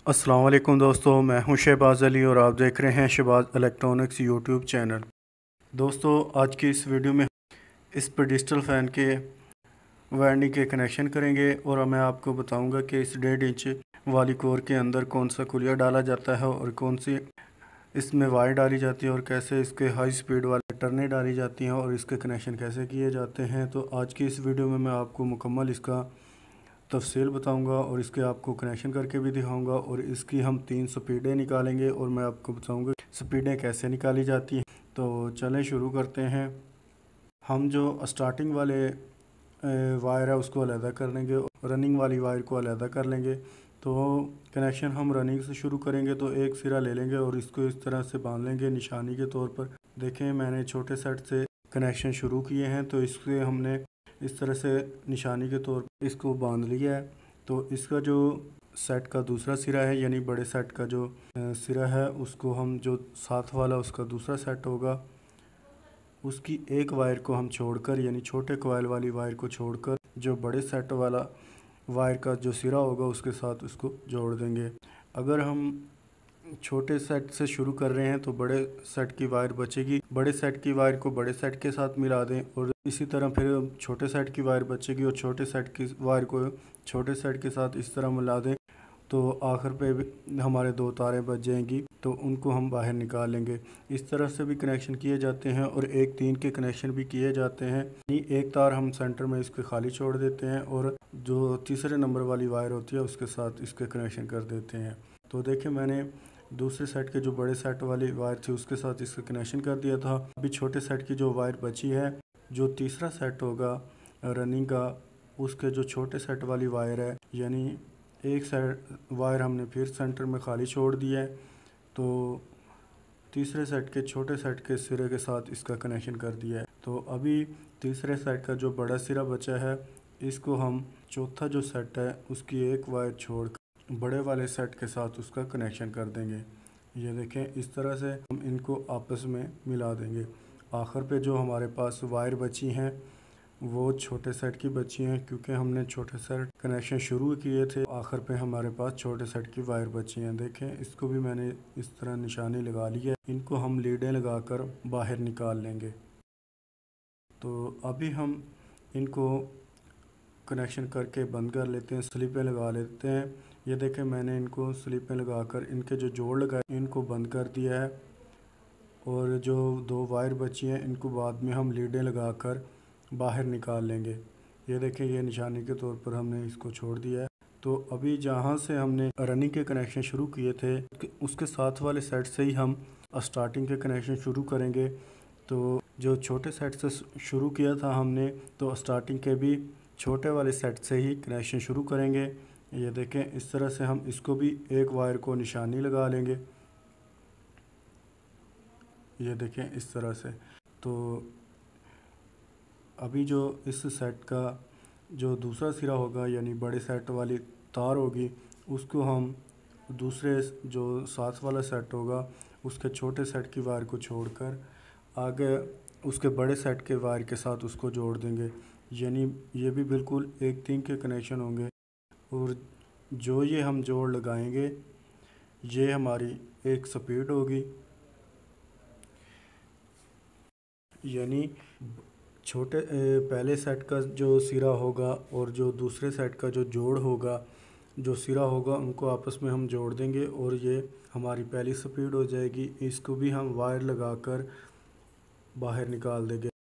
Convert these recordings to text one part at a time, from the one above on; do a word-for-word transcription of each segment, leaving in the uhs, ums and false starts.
अस्सलाम वालेकुम दोस्तों, मैं हूं शहबाज अली और आप देख रहे हैं शहबाज इलेक्ट्रॉनिक्स यूट्यूब चैनल। दोस्तों, आज की इस वीडियो में इस पेडिस्टल फ़ैन के वायरिंग के कनेक्शन करेंगे और मैं आपको बताऊंगा कि इस डेढ़ इंच वाली कोर के अंदर कौन सा खुलिया डाला जाता है और कौन सी इसमें वायर डाली जाती है और कैसे इसके हाई स्पीड वाले टर्नें डाली जाती हैं और इसके कनेक्शन कैसे किए जाते हैं। तो आज की इस वीडियो में मैं आपको मुकम्मल इसका तफसील बताऊंगा और इसके आपको कनेक्शन करके भी दिखाऊंगा और इसकी हम तीन स्पीडें निकालेंगे और मैं आपको बताऊंगा स्पीडें कैसे निकाली जाती हैं। तो चलें शुरू करते हैं। हम जो स्टार्टिंग वाले वायर है उसको अलहदा कर लेंगे और रनिंग वाली वायर को अलहदा कर लेंगे। तो कनेक्शन हम रनिंग से शुरू करेंगे तो एक सिरा ले लेंगे और इसको इस तरह से बांध लेंगे निशानी के तौर पर। देखें, मैंने छोटे सेट से कनेक्शन शुरू किए हैं तो इसके हमने इस तरह से निशानी के तौर पर इसको बांध लिया है। तो इसका जो सेट का दूसरा सिरा है यानी बड़े सेट का जो सिरा है उसको हम जो साथ वाला उसका दूसरा सेट होगा उसकी एक वायर को हम छोड़कर यानी छोटे कॉइल वाली वायर को छोड़कर जो बड़े सेट वाला वायर का जो सिरा होगा उसके साथ उसको जोड़ देंगे। अगर हम छोटे सेट से शुरू कर रहे हैं तो बड़े सेट की वायर बचेगी, बड़े सेट की वायर को बड़े सेट के साथ मिला दें और इसी तरह फिर छोटे सेट की वायर बचेगी और छोटे सेट की वायर को छोटे सेट के साथ इस तरह मिला दें तो आखिर पे भी हमारे दो तारें बच जाएंगी तो उनको हम बाहर निकाल लेंगे। इस तरह से भी कनेक्शन किए जाते हैं और एक तीन के कनेक्शन भी किए जाते हैं। एक तार हम सेंटर में इसके खाली छोड़ देते हैं और जो तीसरे नंबर वाली वायर होती है उसके साथ इसके कनेक्शन कर देते हैं। तो देखिए, मैंने दूसरे सेट के जो बड़े सेट वाली वायर थी उसके साथ इसका कनेक्शन कर दिया था। अभी छोटे सेट की जो वायर बची है, जो तीसरा सेट होगा रनिंग का, उसके जो छोटे सेट वाली वायर है यानी एक सेट वायर हमने फिर सेंटर में खाली छोड़ दिया है तो तीसरे सेट के छोटे सेट के सिरे के साथ इसका कनेक्शन कर दिया है। तो अभी तीसरे सेट का जो बड़ा सिरा बचा है इसको हम चौथा जो सेट है उसकी एक वायर छोड़कर बड़े वाले सेट के साथ उसका कनेक्शन कर देंगे। ये देखें, इस तरह से हम इनको आपस में मिला देंगे। आखिर पे जो हमारे पास वायर बची हैं वो छोटे सेट की बची हैं क्योंकि हमने छोटे सेट कनेक्शन शुरू किए थे। आखिर पे हमारे पास छोटे सेट की वायर बची हैं। देखें, इसको भी मैंने इस तरह निशानी लगा ली है। इनको हम लीडें लगाकर बाहर निकाल लेंगे। तो अभी हम इनको कनेक्शन करके बंद कर लेते हैं, स्लिपें लगा लेते हैं। ये देखें, मैंने इनको स्लिपें लगाकर इनके जो जोड़ लगाए इनको बंद कर दिया है और जो दो वायर बची हैं इनको बाद में हम लीडें लगाकर बाहर निकाल लेंगे। ये देखें, ये निशानी के तौर पर हमने इसको छोड़ दिया है। तो अभी जहाँ से हमने रनिंग के कनेक्शन शुरू किए थे उसके साथ वाले सेट से ही हम स्टार्टिंग के कनेक्शन शुरू करेंगे। तो जो छोटे सेट से शुरू किया था हमने तो स्टार्टिंग के भी छोटे वाले सेट से ही कनेक्शन शुरू करेंगे। ये देखें, इस तरह से हम इसको भी एक वायर को निशानी लगा लेंगे। ये देखें, इस तरह से। तो अभी जो इस सेट का जो दूसरा सिरा होगा यानी बड़े सेट वाली तार होगी उसको हम दूसरे जो साथ वाला सेट होगा उसके छोटे सेट की वायर को छोड़कर आगे उसके बड़े सेट के वायर के साथ उसको जोड़ देंगे। यानी ये भी बिल्कुल एक तीन के कनेक्शन होंगे और जो ये हम जोड़ लगाएंगे ये हमारी एक स्पीड होगी। यानी छोटे पहले सेट का जो सिरा होगा और जो दूसरे सेट का जो जोड़ होगा जो सिरा होगा उनको आपस में हम जोड़ देंगे और ये हमारी पहली स्पीड हो जाएगी। इसको भी हम वायर लगाकर बाहर निकाल देंगे।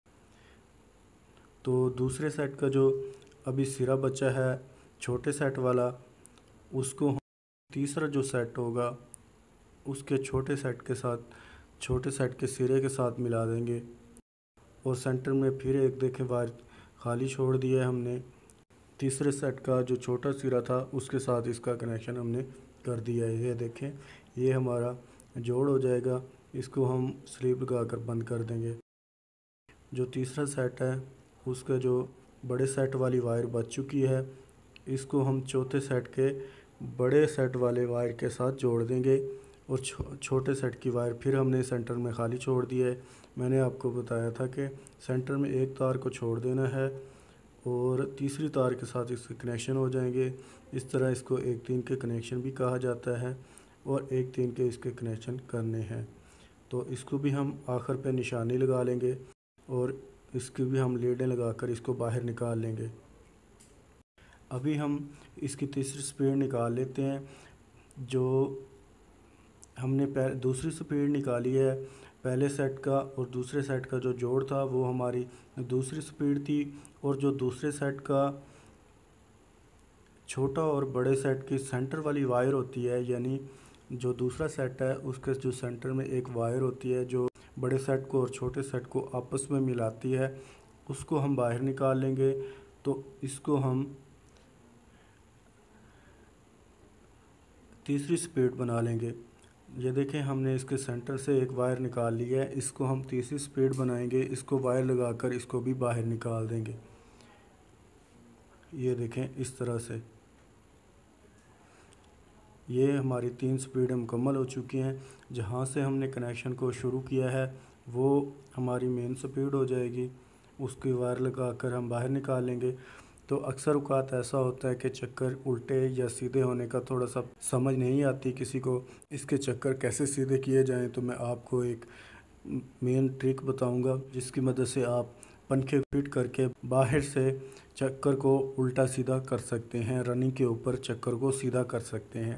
तो दूसरे सेट का जो अभी सिरा बचा है छोटे सेट वाला उसको हम तीसरा जो सेट होगा उसके छोटे सेट के साथ छोटे सेट के सिरे के साथ मिला देंगे और सेंटर में फिर एक देखें वायर खाली छोड़ दिया है हमने। तीसरे सेट का जो छोटा सिरा था उसके साथ इसका कनेक्शन हमने कर दिया है। ये देखें, ये हमारा जोड़ हो जाएगा। इसको हम स्लीप लगाकर बंद कर देंगे। जो तीसरा सेट है उसका जो बड़े सेट वाली वायर बच चुकी है इसको हम चौथे सेट के बड़े सेट वाले वायर के साथ जोड़ देंगे और छो, छोटे सेट की वायर फिर हमने सेंटर में खाली छोड़ दी है। मैंने आपको बताया था कि सेंटर में एक तार को छोड़ देना है और तीसरी तार के साथ इसके कनेक्शन हो जाएंगे। इस तरह इसको एक तीन के कनेक्शन भी कहा जाता है और एक तीन के इसके कनेक्शन करने हैं। तो इसको भी हम आखिर पे निशानी लगा लेंगे और इसकी भी हम लीडें लगाकर इसको बाहर निकाल लेंगे। अभी हम इसकी तीसरी स्पीड निकाल लेते हैं। जो हमने दूसरी स्पीड निकाली है पहले सेट का और दूसरे सेट का जो जोड़ था वो हमारी दूसरी स्पीड थी, और जो दूसरे सेट का छोटा और बड़े सेट की सेंटर वाली वायर होती है, यानी जो दूसरा सेट है उसके जो सेंटर में एक वायर होती है जो बड़े सेट को और छोटे सेट को आपस में मिलाती है, उसको हम बाहर निकाल लेंगे। तो इसको हम तीसरी स्पीड बना लेंगे। ये देखें, हमने इसके सेंटर से एक वायर निकाल ली है, इसको हम तीसरी स्पीड बनाएंगे। इसको वायर लगाकर इसको भी बाहर निकाल देंगे। ये देखें, इस तरह से ये हमारी तीन स्पीडें मुकम्मल हो चुकी हैं। जहाँ से हमने कनेक्शन को शुरू किया है वो हमारी मेन स्पीड हो जाएगी। उसकी वायर लगाकर हम बाहर निकाल लेंगे। तो अक्सर औक़ात ऐसा होता है कि चक्कर उल्टे या सीधे होने का थोड़ा सा समझ नहीं आती किसी को, इसके चक्कर कैसे सीधे किए जाएं। तो मैं आपको एक मेन ट्रिक बताऊंगा जिसकी मदद से आप पंखे फिट करके बाहर से चक्कर को उल्टा सीधा कर सकते हैं, रनिंग के ऊपर चक्कर को सीधा कर सकते हैं।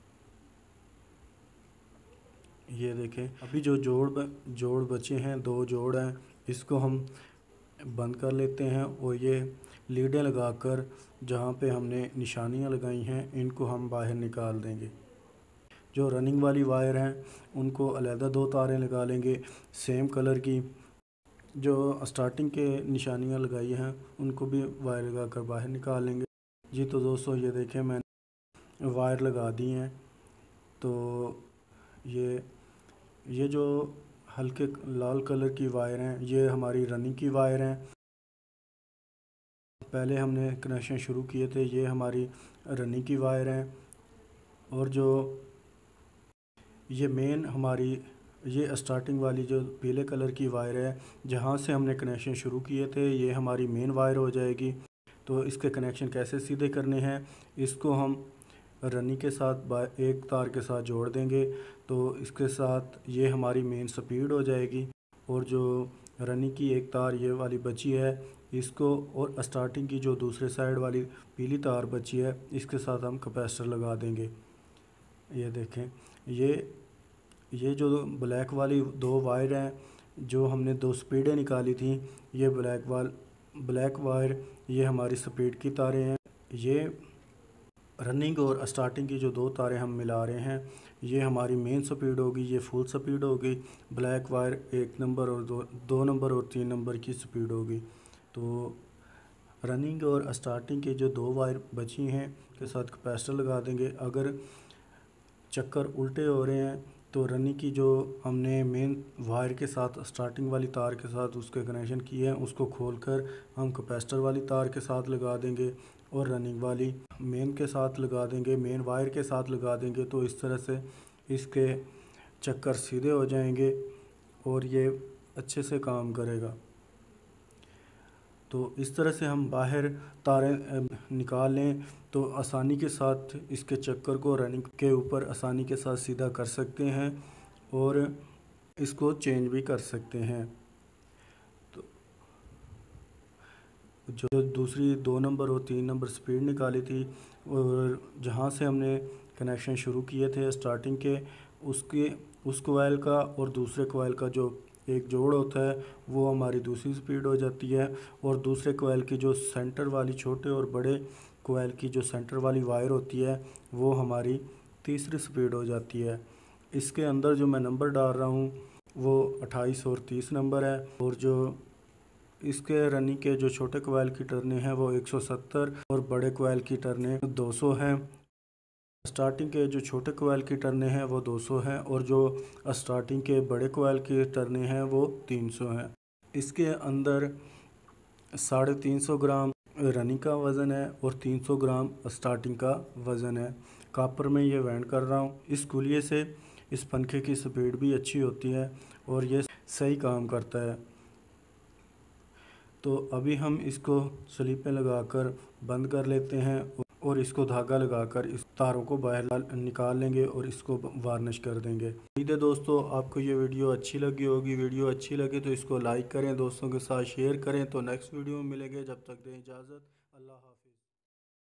ये देखें, अभी जो जोड़ जोड़ बचे हैं, दो जोड़ हैं, इसको हम बंद कर लेते हैं और ये लीडें लगाकर जहाँ पे हमने निशानियाँ लगाई हैं इनको हम बाहर निकाल देंगे। जो रनिंग वाली वायर हैं उनको अलहदा दो तारें लगा लेंगे सेम कलर की। जो स्टार्टिंग के निशानियाँ लगाई हैं उनको भी वायर लगाकर बाहर निकाल लेंगे। जी तो दोस्तों, ये देखें मैंने वायर लगा दी हैं। तो ये ये जो हल्के लाल कलर की वायर हैं ये हमारी रनिंग की वायर हैं। पहले हमने कनेक्शन शुरू किए थे, ये हमारी रनिंग की वायर हैं। और जो ये मेन हमारी ये स्टार्टिंग वाली जो पीले कलर की वायर है जहाँ से हमने कनेक्शन शुरू किए थे, ये हमारी मेन वायर हो जाएगी। तो इसके कनेक्शन कैसे सीधे करने हैं, इसको हम रनिंग के साथ एक तार के साथ जोड़ देंगे। तो इसके साथ ये हमारी मेन स्पीड हो जाएगी। और जो रनिंग की एक तार ये वाली बची है इसको, और स्टार्टिंग की जो दूसरे साइड वाली पीली तार बची है इसके साथ हम कैपेसिटर लगा देंगे। ये देखें, ये ये जो ब्लैक वाली दो वायर हैं जो हमने दो स्पीडें निकाली थी, ये ब्लैक वाल ब्लैक वायर ये हमारी स्पीड की तारें हैं। ये रनिंग और स्टार्टिंग की जो दो तारें हम मिला रहे हैं ये हमारी मेन स्पीड होगी, ये फुल स्पीड होगी। ब्लैक वायर एक नंबर और दो दो नंबर और तीन नंबर की स्पीड होगी। तो रनिंग और स्टार्टिंग के जो दो वायर बची हैं के साथ कैपेसिटर लगा देंगे। अगर चक्कर उल्टे हो रहे हैं तो रनिंग की जो हमने मेन वायर के साथ स्टार्टिंग वाली तार के साथ उसके कनेक्शन किए हैं उसको खोलकर हम कैपेसिटर वाली तार के साथ लगा देंगे और रनिंग वाली मेन के साथ लगा देंगे, मेन वायर के साथ लगा देंगे। तो इस तरह से इसके चक्कर सीधे हो जाएंगे और ये अच्छे से काम करेगा। तो इस तरह से हम बाहर तारें निकाल लें तो आसानी के साथ इसके चक्कर को रनिंग के ऊपर आसानी के साथ सीधा कर सकते हैं और इसको चेंज भी कर सकते हैं। तो जो दूसरी दो नंबर और तीन नंबर स्पीड निकाली थी और जहाँ से हमने कनेक्शन शुरू किए थे स्टार्टिंग के, उसके उस कोयल का और दूसरे कोयल का जो एक जोड़ होता है वो हमारी दूसरी स्पीड हो जाती है। और दूसरे कोयल की जो सेंटर वाली छोटे और बड़े कोयल की जो सेंटर वाली वायर होती है वो हमारी तीसरी स्पीड हो जाती है। इसके अंदर जो मैं नंबर डाल रहा हूँ वो अट्ठाईस और तीस नंबर है। और जो इसके रनिंग के जो छोटे कोयल की टर्नें हैं वो एक सौ सत्तर और बड़े कोयल की टर्नें दो सौ हैं। स्टार्टिंग के जो छोटे कोयल की टर्नें हैं वो दो सौ हैं और जो स्टार्टिंग के बड़े कोयल की टर्नें हैं वो तीन सौ हैं। इसके अंदर साढ़े तीन सौ ग्राम रनिंग का वज़न है और तीन सौ ग्राम स्टार्टिंग का वज़न है। कापर में ये वेंड कर रहा हूँ। इस गुलिये से इस पंखे की स्पीड भी अच्छी होती है और ये सही काम करता है। तो अभी हम इसको स्लिप पे लगाकर बंद कर लेते हैं और इसको धागा लगाकर इस तारों को बाहर निकाल लेंगे और इसको वार्निश कर देंगे। उम्मीद है दोस्तों आपको ये वीडियो अच्छी लगी होगी। वीडियो अच्छी लगे तो इसको लाइक करें, दोस्तों के साथ शेयर करें। तो नेक्स्ट वीडियो में मिलेंगे, जब तक दें इजाज़त। अल्लाह हाफ़िज़।